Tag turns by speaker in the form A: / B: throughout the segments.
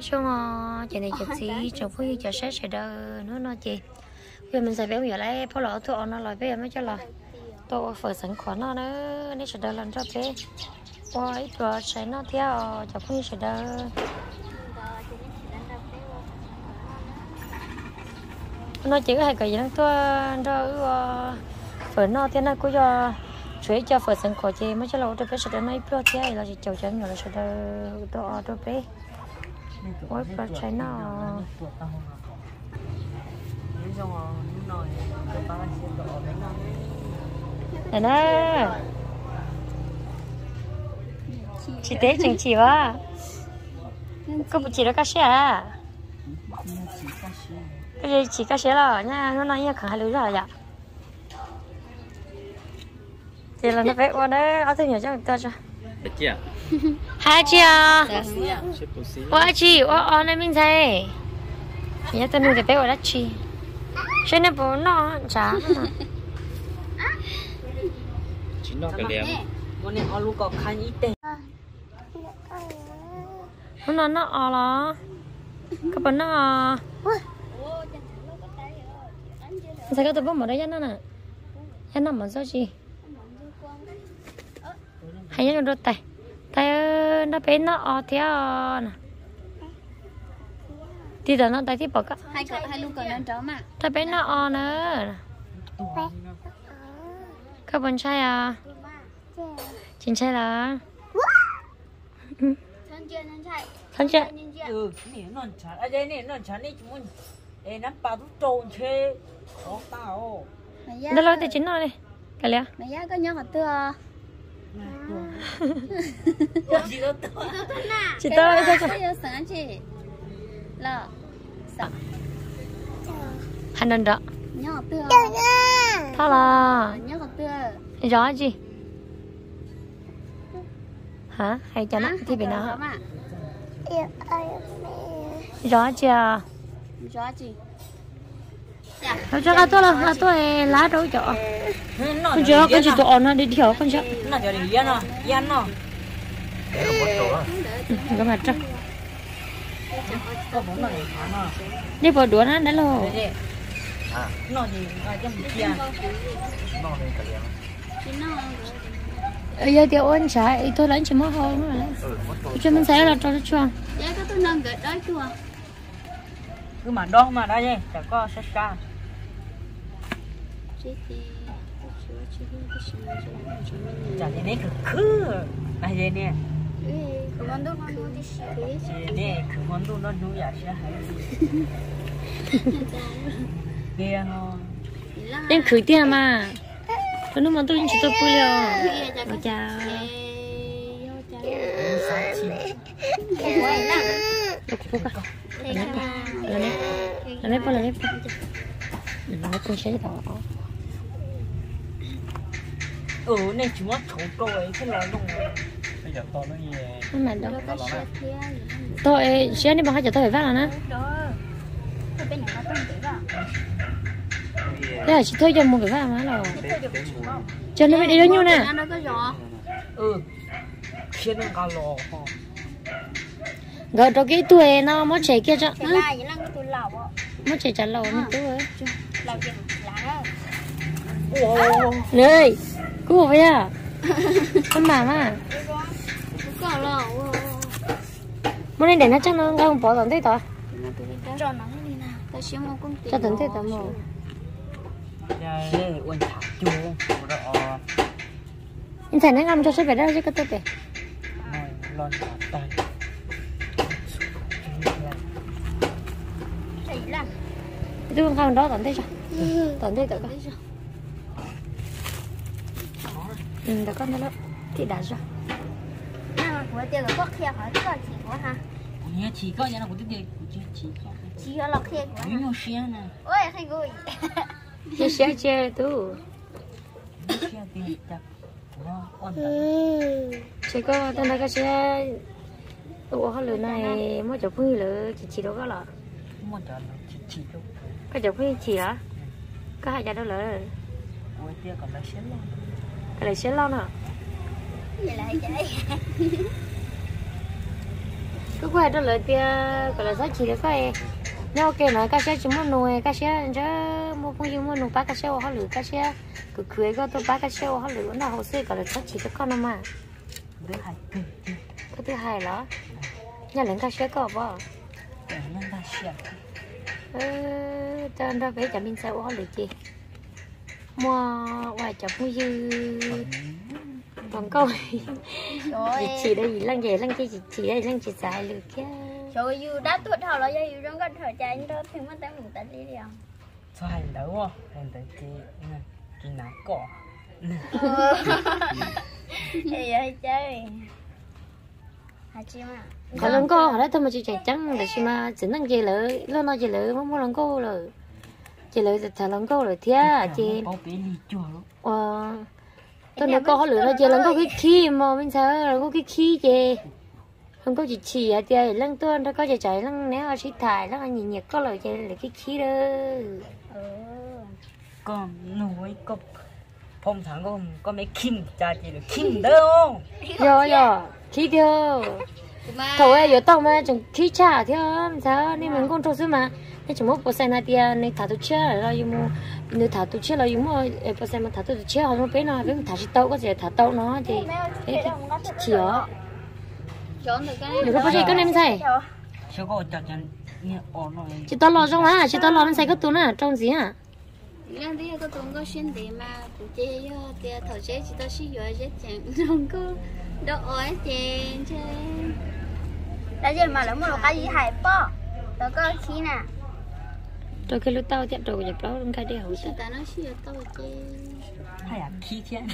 A: chung chị này chụp gì chụp với chợ sẽ đỡ nó chị bây giờ mình sẽ béo giờ lấy phô lỗ thôi nó lại bây giờ mới cho là tôi phải sẵn khoản nó nữa nếu sẽ đỡ lần cho bé qua ít rồi sẽ nó theo chụp với sẽ đỡ nó chỉ có hai cái gì đó tôi đó phải nó thế này cũng cho chuối cho phải sẵn khoản chị mới cho là tôi bé sẽ đỡ nó ít rồi thế là chị chầu chén rồi là sẽ đỡ tôi bé ôi bà trái nó nè nè chị té chừng chị quá có một chị đó cá xe à cái gì chị cá xe là nha nó nói như khẳng hai lưới rồi ạ thì là nó bé qua đấy ở thứ nhỏ cho người ta cho hai chị à quá chị ở này mình thấy nhớ tôi nuôi cái bé ở đó chị cho nên bố nó chả
B: chỉ nó cái liền
C: con này ở lúc có khăn ít tiền
A: nó ở đó các bạn nó sao cái tôi bố mở đấy nó nè nó mở sao chị hay nó đôi tay tay nó bé nó ở theo nè thì đó nó tay thì bỏ cả
D: hai lúc còn đang chó mà
A: tay bé nó ở nữa các bạn trai à chính trai là thân chưa
C: nè nó chả ở đây nè nó chả này chúng mình nắm bao tú trồn chơi có tao
A: đó là thì chính nó đi cái liền
D: mày giá có nhớ hạt tưa
A: chị tôi
D: sao giờ sáng chị là sao
A: hành động đó
D: nhớ hạt tưa
A: thôi là
D: nhớ hạt tưa
A: rõ gì hả hay cho nó thì bị nó rõ chưa
D: rõ chị
A: thôi cho cái tôi là tôi lá đâu chỗ con chưa con chỉ tôi ổn nó đi theo con chưa
C: nó cho đi yên nó
A: cái mặt trăng
C: có bốn lần nó
A: đi bỏ đũa nó đã lâu
C: nó thì trong kia
B: nó thì cái liền
A: giờ thì ôn trái tôi lấy chỉ mất thôi mà cho mình thấy là cho nó chuông
D: giá có tôi nâng gửi đói chua
C: cứ mà đo mà đây nhé chẳng có sát ca chả thế này cứ này vậy nè
D: 그만도 어디 시대
C: nè 그만도 nó nuôi giả sẽ hay kia nó
A: em khử tiền mà tôi nói mà tôi chỉ tôi vui rồi chào lấy bao nó con sẽ đỏ
C: này chúng nó thấu rồi cái lò luôn
B: bây giờ to nó gì
A: mà đâu tôi sẽ đi bằng hai giờ tôi phải vác là nó thế là chị thôi cho một cái vác mà rồi cho nó đi đâu nhiêu nè
C: khiến nó cao lò
A: gọi cho cái tuổi nó mới chạy kia cho mới chạy trả lầu nó tuổi này cô vậy à con bà mà muốn đi để nó chắc nó không bỏ tận thế tao cho tận thế tao mồ
C: đây quên thả chuông
A: anh thấy nó ngâm cho số về đó chứ có tốt về
C: lon tay
A: tôi không đó tận thế cho tận thế tao đã con nó thì đã rồi
D: của tiền có khe hỏi có chỉ có ha
C: nhớ chỉ có nhà nào của tôi
D: chỉ có lọc khe của
C: nhiều xe nè
D: ôi hay rồi
A: chia sẻ chơi tu
C: xe tiền chặt nó ổn
A: chỉ có tên là cái xe ủa họ lừa này mới chụp phi lừa chỉ đâu có lọ
C: mua cho nó chỉ đâu
A: cái chụp phi chỉ đó có hai giờ đâu lừa
C: ôi kia còn lấy xe luôn
A: cái này xe lo nè
D: vậy là chạy
A: cứ quay đó lại tia gọi là sao chỉ được cái nhau kêu nói cá sấu chỉ muốn nuôi cá sấu chứ mua không dùng mua nuôi cá sấu họ lử cá sấu cứ cưới có tôi cá sấu họ lử nó hồ sơ gọi là sao chỉ được con mà thứ hai đó nhà lớn cá sấu có bao cho nó bé chả mình sao họ lử chi mua ngoài chợ mua dư còn câu chỉ đây lăng về lăng chỉ đây lăng chỉ xài được kia
D: rồi dù đã tuổi thọ là dù trong cái thời trái đó thì mất tới mình ta đi đi không
C: sao hay đâu à hay tới chị nãy cỏ
D: thì vậy chơi hả chị mà
A: có lần cô ở đó thôi mà chị chạy trắng để chị mà chỉ năng gì lỡ lo nói gì lỡ không có lần cô rồi chị lỡ thả lần cô rồi thia chị tôi nói cô họ lỡ là chị lần cô cái khí mà bên sao là cô cái khí chị không có chỉ à chị lần tuần nó có chạy lần nếu mà chị thải nó nhìn nhiệt có lời chị là cái khí đó
C: con nuôi cốc phong thẳng có mấy kim cha chị được kim đâu
A: rồi khí theo thôi ấy giờ tao mà chẳng khí trả theo sao nên mình con trâu xứ mà nên chỉ một bộ xe này nên thả tụi chia là dùng mua nếu thả tụi chia là dùng mua bộ xe mà thả tụi chia họ không biết nào với thả chỉ tàu có gì thả tàu nó thì cái chỉ ó được có gì có nem xài
C: chưa có chặt chắn nghe ổn rồi
A: chỉ tao lo trong á chỉ tao lo bên xài có túi à trong gì à
D: lần đi có tuần có xuyên để mà cụ chơi thì thầu chơi chỉ tao xí rồi chết chẳng không có đâu ỏi tiền chơi đã giờ mà lấy một cái gì hại po tao có khí nè
A: rồi cái lúc tao tiệm đồ nhập đó trong cái đeo
D: chỉ tao nói xí tao chơi
C: hay là khí thiên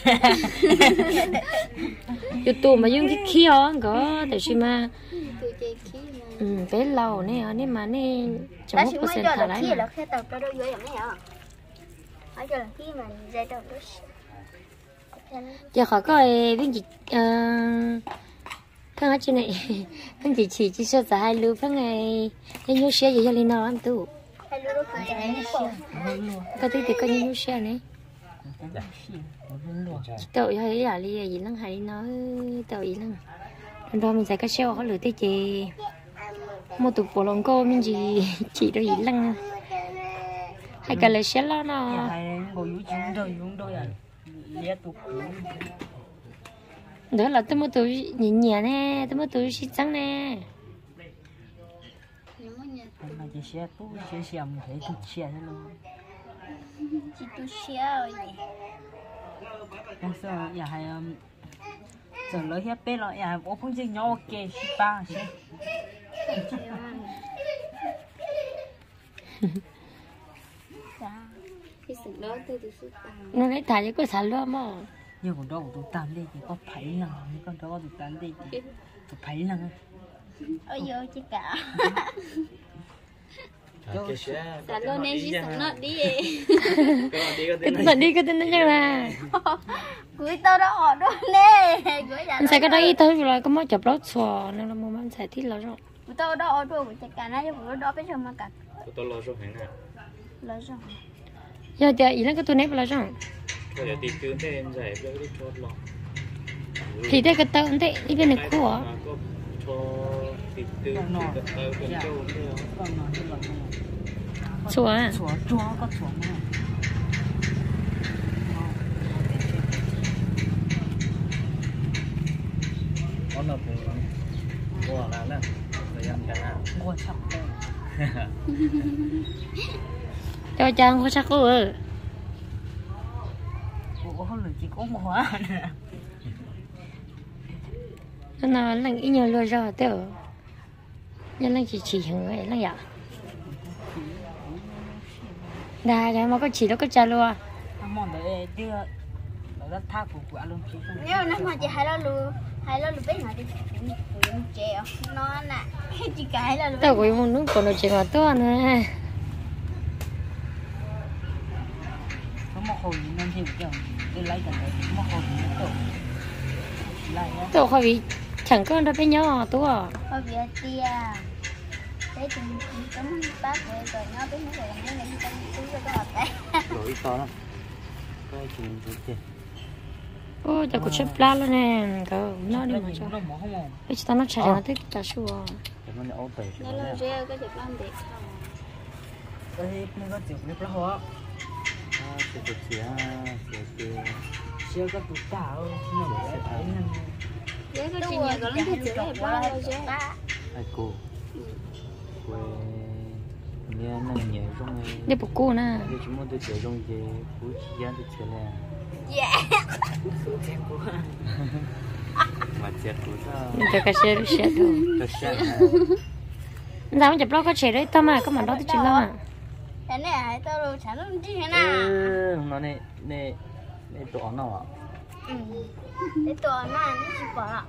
A: YouTube mà dùng cái khí ó có để xem mà
D: tôi chơi khí mà
A: bé lâu nè nên mà nên
D: chẳng một percent thả lại mà là khi tao cho đôi dưới này hả ở chỗ là khi mà dây đầu đó
A: giờ khỏi có bên chị thằng ở trên này thằng chị chỉ sợ hai lứa thằng này nên nhớ xe gì cho lên nào ăn tụ
D: hai lứa đó
A: cái thứ thì có nhớ xe này tội hay là gì lăng hay nói tội lăng rồi mình sẽ có xe họ lừa tới chị một tụ bộ lòng cô mình gì chỉ đâu gì lăng hay cả lấy xe lo nó đó là tôi mua túi nhẹ nhẹ nè tôi mua túi xịt trắng nè
C: mà chị xe tú xe xem thấy chị xe thế luôn
D: chị tu xe rồi
C: bây giờ nhà hay giờ lấy hết bé rồi nhà bố không chơi nhau kê ba xe
D: cái sự đó tôi được sự
A: nó lấy thải cho có thải luôn mà
C: nhưng còn đó tụi tàn đây thì có phải lần con đó tụi tàn đây thì phải lần
D: ôi vô chị cả
B: Dạ
D: luôn nên chỉ sợ nó đi
A: cái đi cái tên nó như là
D: cuối tao đã ở đó nè
A: anh sẽ cái đấy tới rồi có mới chụp lót xòa nên là mua anh sẽ thích lắm rồi
D: cuối tao đã ở đó của chị cả này của đó bây giờ mà cả
B: tôi lo số hàng nào
D: lo rồi
A: giờ thì ý là cái tôi nếp là rồi
B: bây giờ tìm kiếm thế em giải cho cái chốt lo
A: thì đây cái tao thế đi bên này của
B: có cho tìm kiếm cái tao bên châu
A: xòa à
C: xòa chua có xòa mà
B: có nó cũng mua là nè thời gian cả na
C: mua sắm
A: cho chàng có sắc cô ơi
C: ủa không được chỉ có một hóa nè
A: nó là ý nhiều lừa rồi tớ nhân là chỉ hàng vậy là vậy đà cái mà có chỉ đó có trả luôn
C: món đấy đưa nó thác của quả luôn
D: nếu nó mà chị hay lo lù biết nào đi cũng chèo nó nè chị cái là
A: tao cũng muốn nước còn nó chỉ mà to nè
C: có một hồi nên thì kiểu cái lấy cái đấy một hồi nó
A: tao khỏi bị chẳng có đâu phải nhỏ to
D: thôi bây giờ tia đấy thì cũng bác rồi nó biết nó rồi nó cũng cứ cho cái hộp đấy
B: đổi to lắm cái chuyện gì
A: ô giờ cũng chép lá luôn nè cỡ nó đi mà cho
C: nó mỏ không mỏ
A: bây giờ nó chạy nó thích cả xua
B: Cái nó ấu tẩy cho
D: nó
B: nó
D: là
B: nè.
D: rêu cái chụp lăn đẹp
C: đây nó có chụp nếp lá hoa
B: Cái chụp xía
C: chưa có tụt tao nó để thấy nên
D: rêu cái chuyện nhà có lắm thì chụp đẹp lắm rồi rêu
B: Ai cô. Quê nghe nó nhẹ trong này.
A: đi bục cô nè
B: Đi chúng muốn tôi chơi trong cái phú chi gian tôi chơi nè. Mà chết của sao?
A: cho cái xe xe thôi
B: Tôi chết.
A: sao chụp lo có trẻ đấy tao mà có mà đó thì chỉ lo à
D: cái này hãy tao rồi chẳng làm gì hết nào
B: Nó này tổ nào à?
D: cái tổ này nó chỉ bỏ lại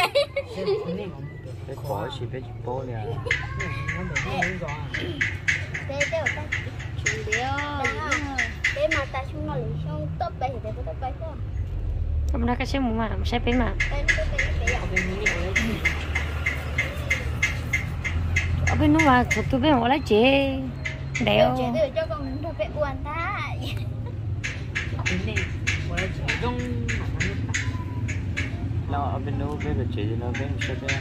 B: Cái bỏ chỉ biết bỏ nè.
D: thế ở đây chủ yếu cái mà ta chúng nó lấy xong top bay thì top bay thôi
A: không nó cái xe mù mà xe bé mà ở bên nó mà tụi bé họ lấy chế đéo
D: chế từ cho con nó phải buồn ta
C: cái này của nó chỉ trong mà nó
B: Nào ở bên đâu bên là chỉ nó bên sẽ bên.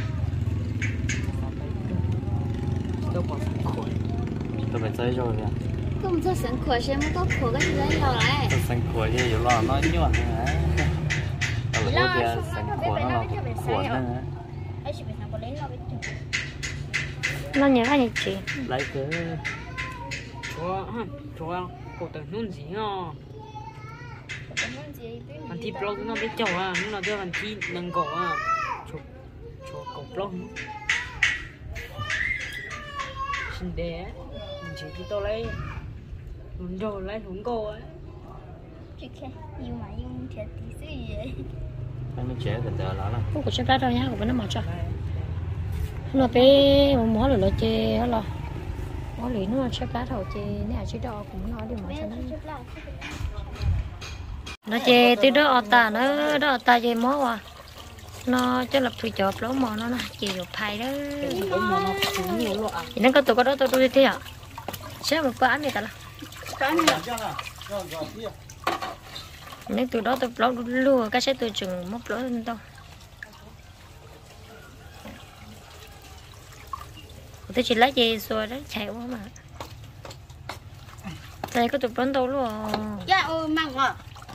C: đâu có khổ
B: Tôi phải chơi rồi kìa.
D: không cho sẵn khỏe xem nó có khỏe cái gì đấy đâu lại
B: Tôi sẵn khỏe chứ yếu lo nó nhọn hả? Ở đây kìa sẵn khỏe nó là khỏe nữa hả?
D: ấy chỉ phải làm có lấy lo bên trong
A: nó nhớ là như chị
B: Lấy cái
C: chúa cổ tử nun gì nó
D: cái món gì biết
C: anh thi blog nó biết chầu à nó là đưa anh thi nâng cổ à chúa cổ blog xin đẻ mình chỉ khi tôi lấy muốn rồi lấy xuống cô ấy
D: chứ cái yêu mà yêu thiệt tí gì vậy
B: nó trẻ từ từ đó là
A: không có chép lá đâu nhá của nó mà cho nó bé một món rồi chê nó lo món lì nó chép lá đầu chê nè chứ đó cũng nói đi mà cho nó chê từ đó ở ta nó đó ta chê món à nó cho lập tụi chọp lỗ mò nó chịu được thầy đó
C: cái món nó cũng nhiều loại
A: thì nó có tụi có đó tôi thế à sẽ một bữa ăn đi ta là nếu từ đó tôi lót luôn cái sẽ tôi chừng móc lỗ lên đâu tôi chỉ lấy gì rồi đó chạy quá mà đây có tụi bắn đâu luôn
D: dạ ôi măng à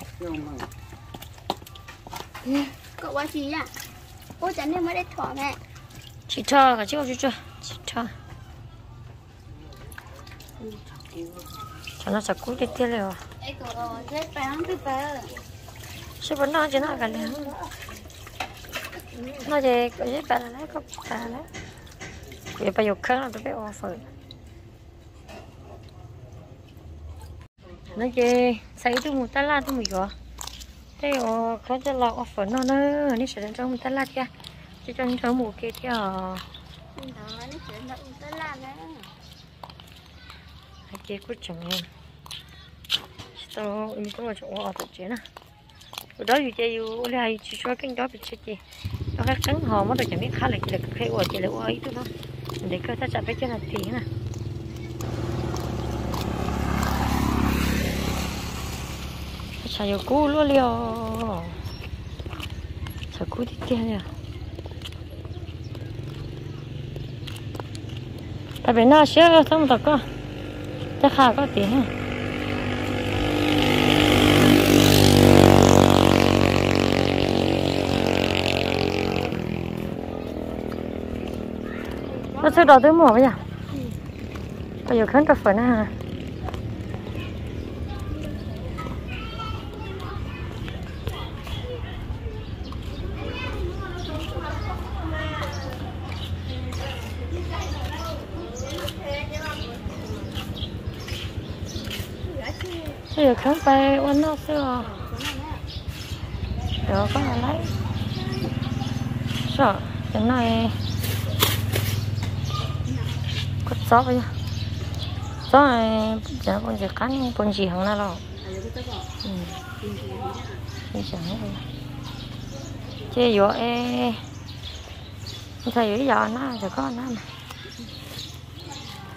D: cậu qua gì nhá ôi chẳng nên mới đây thỏ mẹ
A: chị cho cả chứ không cho chị cho nó sạc cúi đi tiêu rồi
D: ấy cậu chết bán cái bờ
A: sẽ vẫn nói cho nó cả liền nó về có giấy bà lấy có bà lấy vậy bây giờ khăn là tôi biết offer nó về xây tôi một tala tôi mới gọi thế ở khó cho lọ offer nó nữa nếu sẽ trong một tala kia cho cho một kia kia
D: đó nó sẽ động tới làm đấy
A: kia cũng chẳng em sau mình có chỗ ở tập chế nè đó dù chơi dù lại chỉ cho cái đó bị chết gì nó khác trắng hò mất rồi chẳng biết khá là cái ở chỉ là ở ấy thôi đó để cơ ta chặt cái chân là tí nè chả yêu cú luôn liều chả cú thì tiền nhỉ tại vì nó xưa xong rồi có chắc khá có tiền ha nó sẽ đào tới mùa bây giờ bây giờ khấn cà phê nè hả bây giờ khấn phê quên nó xưa rồi có ai lấy sợ chẳng này cất gió bây giờ gió này giờ con gì cắn con gì hàng nào đâu chẳng vậy chơi vô e thầy với giờ nó sẽ có nó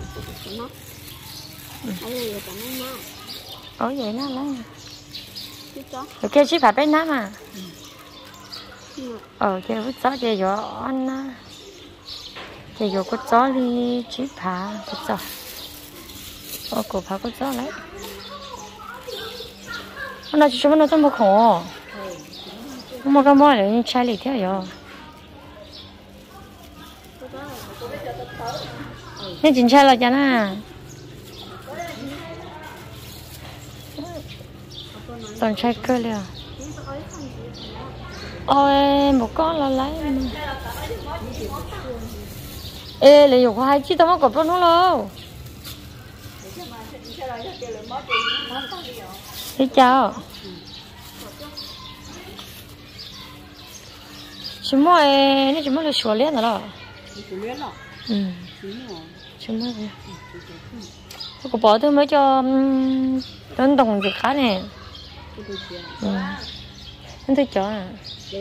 A: ở vậy nó lấy rồi kia chỉ phải bên nam à kia vứt gió kia gió ăn kia gió có gió đi chỉ phá có gió cổ phá có gió đấy nó chỉ cho nó tao một khổ một cái mồi để chai lì theo rồi nên chính chai là chả na toàn chai cơ liền ôi một con là lấy ê lấy có hai chiếc tao mới cọp nó luôn đi chào chỉ mua nó chỉ mua được sủa liền rồi chỉ mua gì có bỏ tôi mới cho đơn đồng gì khác này anh thấy chó à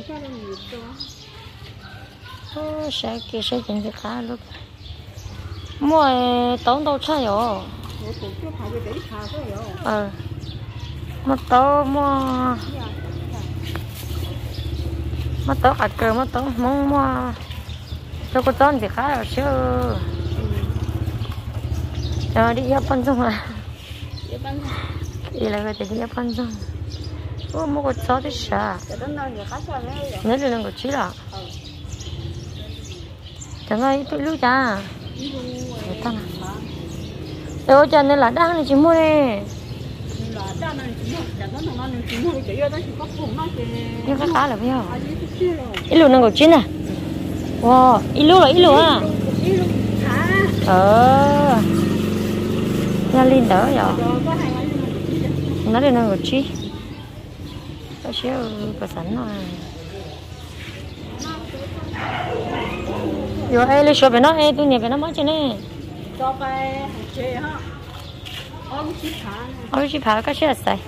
A: sẽ kia sẽ chuyện gì khác luôn mua tốn đâu chơi rồi mất tớ mất tớ hạt cờ mất tớ mong mua cho cô con thì khá là chứ rồi đi ép con xong à đi lại cái đi ép con xong mua con chó thì sao nếu là con chí là chẳng ai tụi lưu cha người ta đâu cho nên là đang này chỉ mua đi nhưng có cá là biết không ít luôn năng cầu chín à wow ít luôn à nha linh đỡ rồi nó đi năng cầu chín có xíu có sẵn rồi rồi ai lấy số về nó ai tôi nhớ về nó mới chứ nè
C: cho cái chế ha
A: ôi chị phá cái xe sai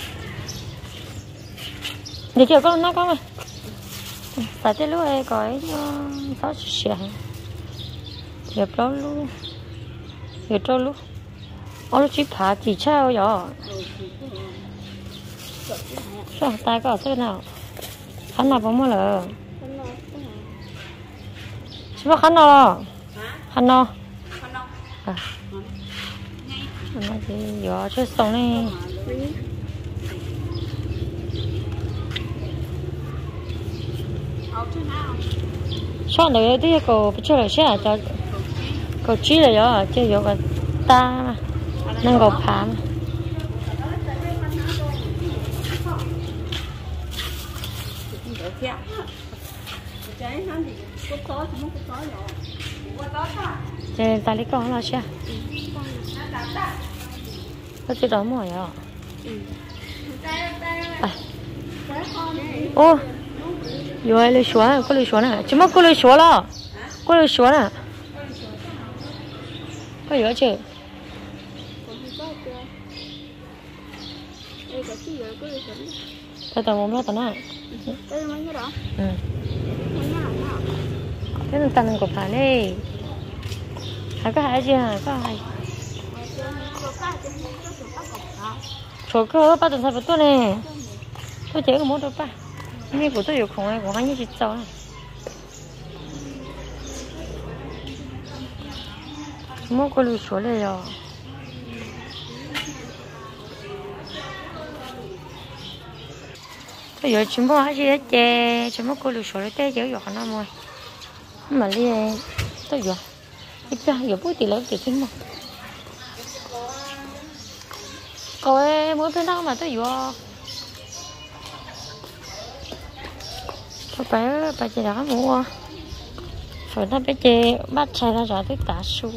A: để kiểu con nó có mà tại thế lúc ấy có sáu xe đẹp lắm luôn đẹp lắm luôn ôi chị phá chỉ sao vậy sao tay có ở nào khăn nào bóng mưa lờ chị bắt khăn nào khăn nào nó thì gió chơi sống này sao đấy thì cô bây giờ sẽ cho cô chỉ là gió chơi gió cái ta nâng gọc phàm chơi ta lấy con là sao có cái đó mồi à ô rồi lấy số có lấy số nè chỉ mất có lấy số lo có lấy số nè có gì chứ tao tao muốn tao nói cái này tao của phải đi hay có hai gì hả có hai số cơ ba tuần sau phải tuần này tôi chỉ có một đôi ba nhưng của tôi nhiều không ai của anh như chị cháu này mua có lưu số này rồi tôi giờ chúng mua gì hết chè chúng mua có lưu số này té dễ dọa nó mồi mà đi tôi giờ ít ra giờ bút thì lớn thì chính mà coi mỗi bên đó mà tôi vừa bà chị đã mua rồi nó bé chị bắt chạy ra rồi tới tả sù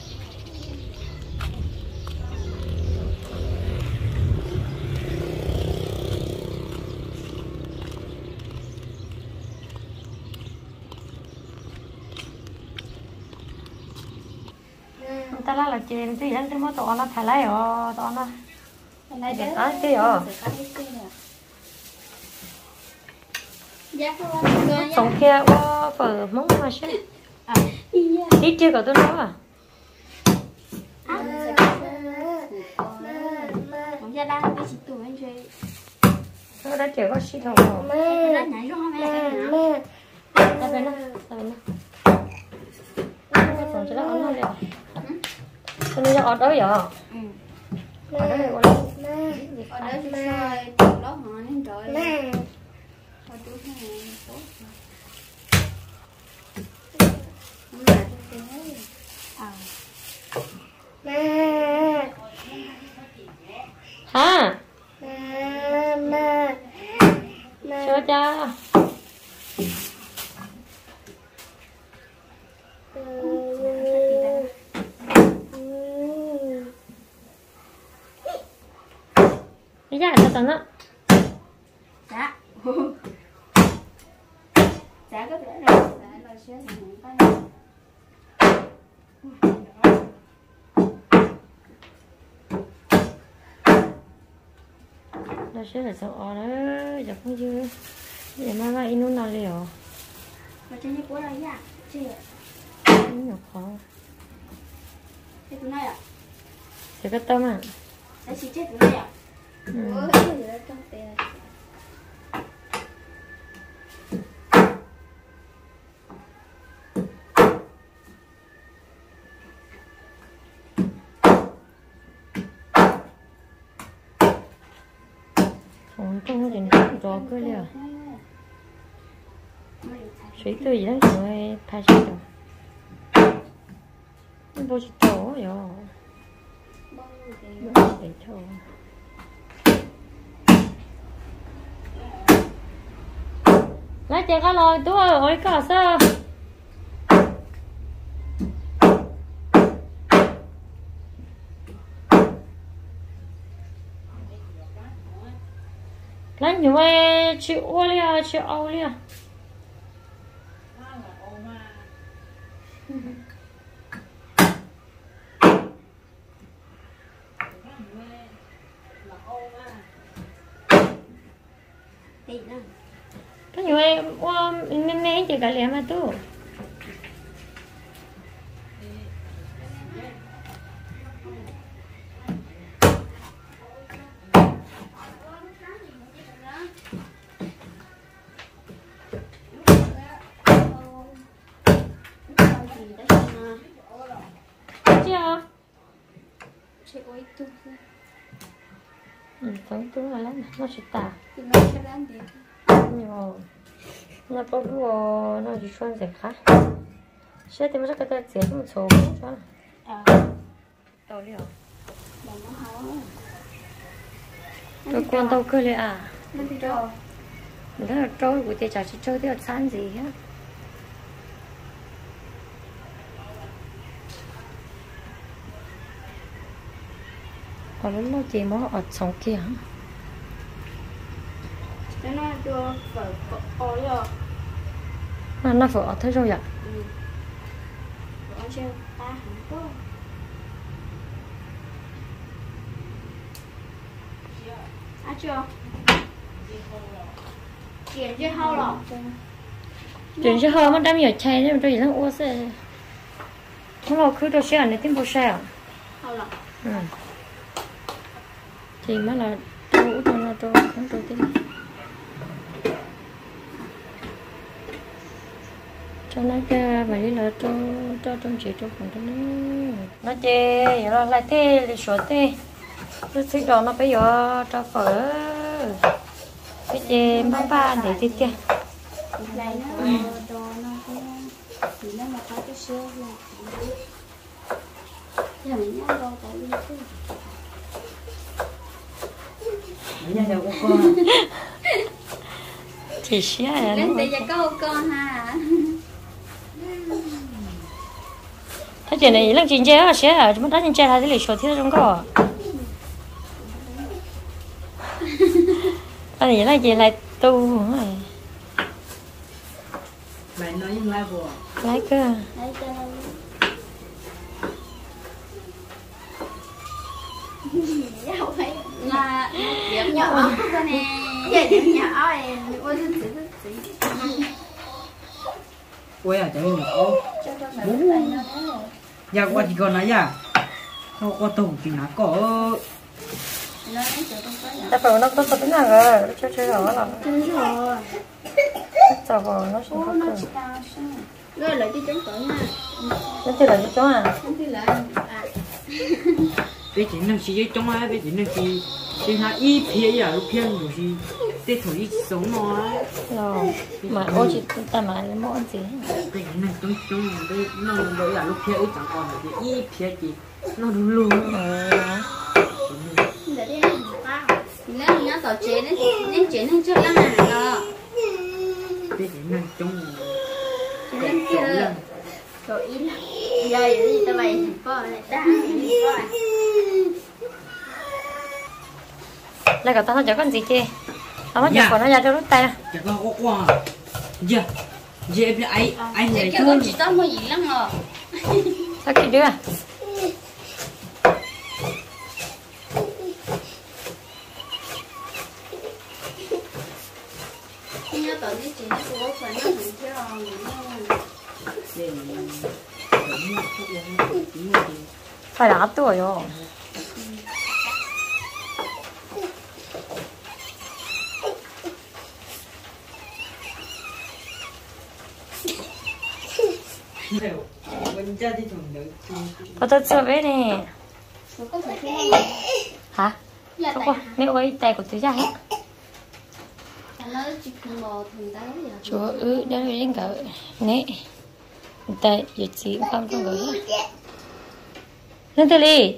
A: ta là chị thì dẫn tới món tỏi nó phải lấy rồi tỏi nó này để nói cái rồi sống kia qua phở móng mà chứ ít chưa có tôi nói à
D: không ra đang cái chị tụi anh chơi
A: nó đã chịu có xí thầu
D: nó nhảy xuống không em
A: ta bên nó còn cho nó ổn hơn rồi cho nên ở đó vậy ở đó thì qua luôn
D: ở đó thì rồi đó họ nên trời ở chỗ này tốt
A: hả cho cha cái gì cho tao nó
D: dạ dạ có thể là sẽ thành tay
A: nó sẽ là sao đó giờ không chưa giờ mai mai in nó liều
D: mà trên như của đây nha chị
A: nhỏ khó
D: thế tụi này à
A: thì cái tôm à
D: đấy chị chết tụi này à ôi cái gì đó trong tiền
A: không có gì rõ cơ liều水都已经成为拍摄的，你不去找哟，不去找。来，这个来多我搞啥？来，你们去屙了，去熬了。cái nhiều em mẹ chỉ cả lẻ mà tu chưa
D: chị ơi tu
A: sống tu là lắm nó sẽ tả
D: thì nó sẽ làm gì
A: nhiều nó có đua nó chỉ chuyên giải khác sẽ tìm ra cái gì một số cho tàu liều tôi quan tàu cơ liều à
D: nó đi đâu
A: đó là trôi của chị chả chỉ trôi theo san gì hết còn lúc nó chỉ mới ở trong kia
D: nó cho phở có rồi
A: nó phở ở thế rồi ạ
D: phở chưa ta không có chưa chuyển chưa hao rồi
A: chuyển chưa hao mà đam nhiều chay nên tôi chỉ đang uống xe không lâu cứ tôi xe này tìm bộ xe
D: hao rồi
A: thì mới là tôi uống nó tôi không tôi tìm cho nó cái vậy là cho trong chị trong phòng trong nó chê vậy là lại thế thì số thế tôi thích đó nó bây giờ cho phở cái chê ba để tiếp kia
D: này nó đồ nó thì nó mà có cái sữa là giờ mình nhớ đâu tại vì cái
C: bây giờ có con
A: chỉ xía à
D: đến bây giờ có con ha
A: thế chuyện này là chuyện chơi à xía à chúng ta chuyện chơi là cái lịch số thế trong có anh nghĩ là gì lại tu rồi
C: mày nói những lai của
A: lấy cơ
D: là điểm nhỏ cái này giờ điểm nhỏ này ôi
C: ôi à chẳng nhỏ giờ qua thì còn nói à không qua tủ thì nó có
A: ta phải nó tốt tốt thế nào rồi chơi rồi là
D: Chơi rồi.
A: chào vào nó
D: Ô,
A: xuống
D: nó
A: cơ
D: chỉ tao sao? Rồi lại đi chống cỡ nha.
A: nó chơi là gì đó à
D: Không thì lại
C: bây giờ nó chỉ trong ai bây giờ nó chỉ trên hai ít phía à lúc phía rồi thì tết thổi ít sống nó
A: rồi mà ô chị ta mà lấy món gì
C: bây giờ nó trong bây nó bây giờ lúc phía ít chẳng còn rồi thì ít phía thì nó đúng luôn
D: để đi ăn tao. Nếu nhớ tao chế nên chế nên cho lăng à đó.
C: bây giờ nó trong
D: Nên kia rồi ít lắm. Giờ gì tao bày có lại đã
A: lại cả tao nó chở con gì chơi nó chở con nó ra cho lúc tay
C: chả có qua giờ giờ bây ai này
D: cái con chỉ tao mua gì lắm rồi.
A: sao kì đưa
D: Nhớ tao đi chỉ của phải nó không chơi
A: phải là tuổi rồi có tôi chưa biết nè hả không có nếu ấy tay của tôi ra hết chúa đã rồi đến cả nè tay giờ chỉ không trong gửi lên từ đi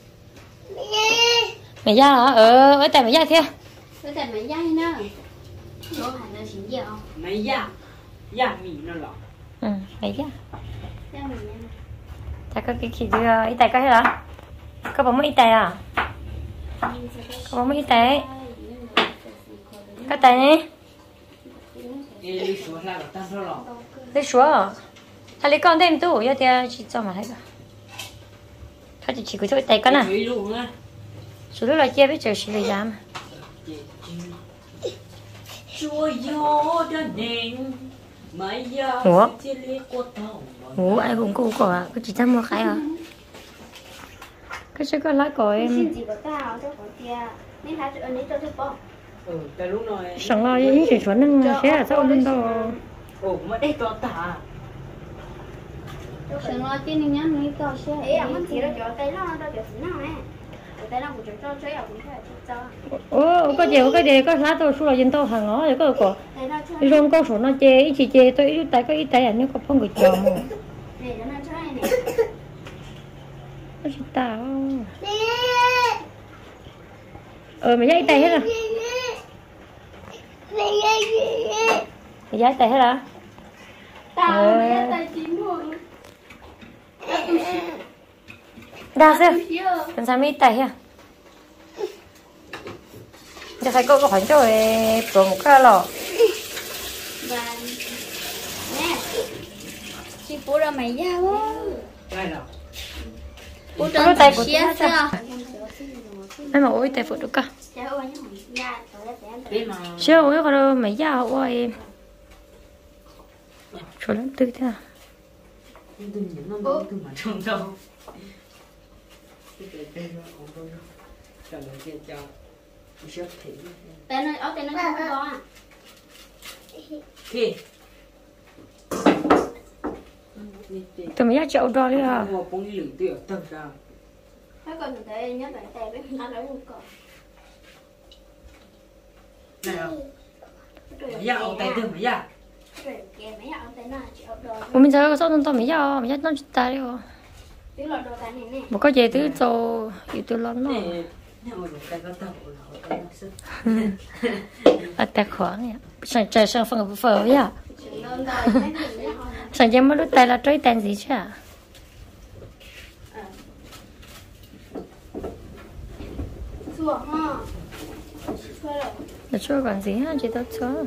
A: mày ra hả ở tay mày ra theo
D: cái tay mày dai nữa nó hẳn là xỉn dẻo
C: mấy ya mì nó lọ
A: mày ra
D: ra mình nha
A: ta có cái gì đưa ít tay có hết hả có bóng mấy ít tay à có bóng mấy ít tay có tay nè lấy xuống à ta lấy con thêm tu giờ thì chỉ cho mà thấy cả ta chỉ có thôi tay con à số lúc là chia với trời chỉ lấy giá mà ủa ai cũng cô quả có chỉ chăm mua cái à cái chứ có lá cỏ em sáng lo những chuyện chuẩn năng sẽ là sao lên đâu
C: mà đây to tả
D: sáng lo tiên nhá mấy câu xe ấy à mất thì nó cho tay nó được nào nè tay nó cũng cho chơi à cũng phải cho
A: có gì có lá tôi xuống là dân tôi hàng ngõ rồi có cỏ rồi có số nó chê chỉ chê tôi ít tay có ít tay à nếu có phong người chồng mà
D: này nó chơi này
A: nó chỉ tao mày dắt tay hết à mày dắt tay hết à
D: tao mày tay chín rồi
A: đa chưa cần sao mấy tay ha giờ phải cô có khoản cho rồi một cái lọ
D: và nè chị bố ra mày ra quá bố ra
A: tay của tôi sao em mà ôi tay phụ được cả chưa ôi còn đâu mày ra ôi em chỗ lắm tư thế nào
D: tay nó áo tay nó không có à
A: tụi mày ra chậu đo đi à
D: thế còn mình thấy nhớ lại tay với nó lấy một cọ
A: mình giờ có số tụi mày ra mày ra nó ta đi à một cái gì thứ cho yêu tôi lớn nó ở tài khoản này sang trời sang phần phở vậy à sang giờ mới lúc tay là trôi tay gì chứ à là chua còn gì hả chị tao chua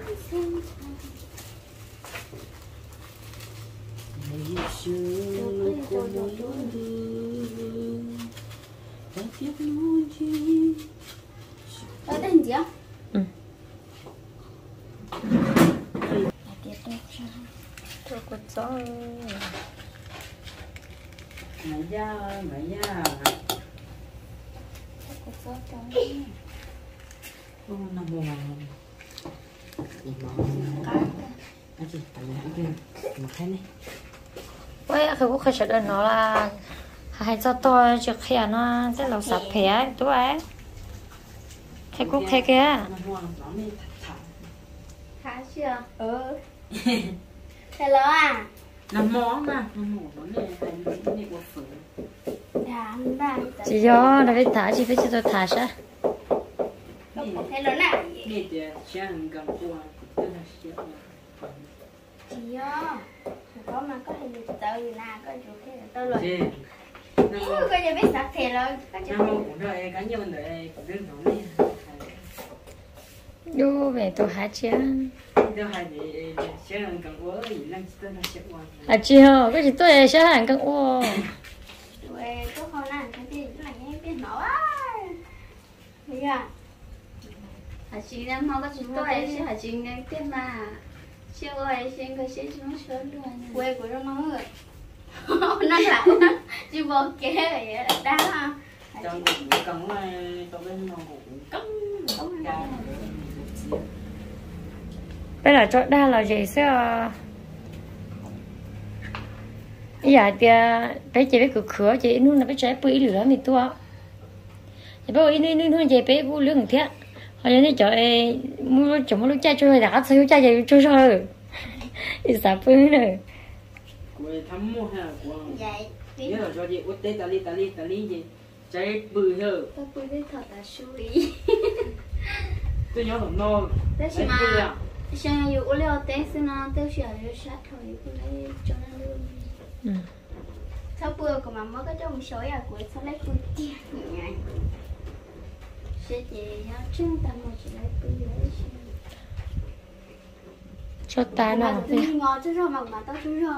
D: ở đây gì á
A: cho con chó
C: mày ra nằm buồn anh chị tại vì một cái này
A: vậy cái bút khai sẽ đơn nó là hay cho tôi trước khi nó sẽ là sập phé chú ấy cái cúc khai kia
C: nằm buồn nó mới thẳng
D: Khá chưa? Hello à?
C: nằm món mà nằm món nó này cái này của phở
A: chị do là phải thả chị phải cho tôi thả sao
D: Hello nè.
C: này thì sẽ ăn gần qua tức là sẽ
D: Chị ơi, có mà có hình gì tự gì nè, có chủ thế là tôi rồi.
C: gì
D: Có gì biết sạch thì rồi, có
C: nằm món cũng rồi cá nhân rồi cũng rất nổi này
A: vô về tôi hả chị
C: đâu hay thì sẽ ăn gần quá gì năng tức là sẽ qua
A: à chị hả cái gì tôi sẽ hàng căng ô
D: Ê, có con ăn cái gì là nghe biết nổi á. Bây giờ hả chị đang mong có chúng tôi sẽ hả chị nghe tiếp mà siêu ơi xin cái sẽ chúng sớm luôn quê của nó rồi nó là chị vô kế vậy đó ha
C: trong cũng cần cho bên nó cũng cứng ra
A: bây giờ chỗ đa là gì sẽ giờ thì bé chị bé cửa cửa chị luôn là bé trái bưởi lửa mình tua chị bé ơi nên chị bé vô lửa thế hồi nãy chỗ mua chỗ mua lúc cha chơi đã chơi cha chơi chơi rồi thì sao bưởi nữa
C: của thắm mua ha của
D: vậy
C: nhớ là cho chị út tết tali gì trái bưởi hơ
D: tôi bưởi đấy thật là suy
C: tôi nhớ là no
D: đấy mà xem yêu leo tết xin nó tiêu sửa được sát thôi cũng lấy cho nó luôn sau bữa của mà có trong số à của sau lấy con tiền nhỉ sẽ chỉ nhau trung tâm một chỉ lấy bưởi đấy
A: cho ta nào
D: thì ngon chứ rồi mà tao chú rồi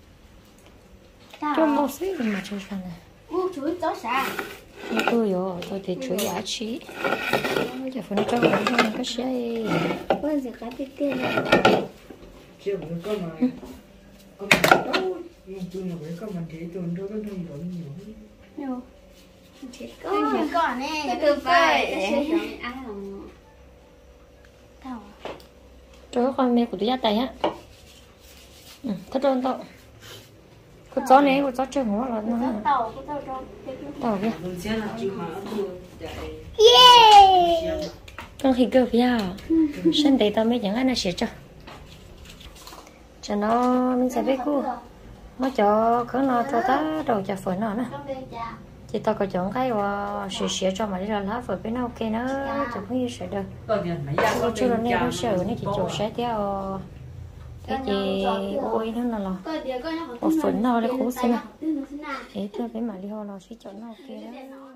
A: cho một xíu mà cho sao này
D: ô chú cháu sao
A: tôi rồi thì chuối giá trị giờ phụ nữ cho mình cho mình có xe
D: bây giờ cái tiền
C: chưa có mà có đâu nhưng tôi mà phải có mình thì tôi đâu có thay đổi nhiều
D: có nè từ phải ai lòng tao
A: trời con mẹ của tôi giá tay á thất đơn tao con chó này con chó chơi ngó là nó
D: tao
A: tao kìa
C: mình sẽ là chịu mà tôi
D: yeah
A: con khi cơ phía sân đấy tao mới chẳng ai nó sẽ cho nó mình sẽ biết cô nó cho khởi nó cho ta đầu cho phổi nó nè chị tao có chọn cái sửa cho mà đi ra lá phổi bên nó ok nó chẳng có gì sửa được cô chưa là nè nó sửa nó chỉ chỗ sẽ theo cái gì ôi nó là phổi nó là khổ xin à thế tôi phải mà đi ho nó sẽ chọn nó ok đó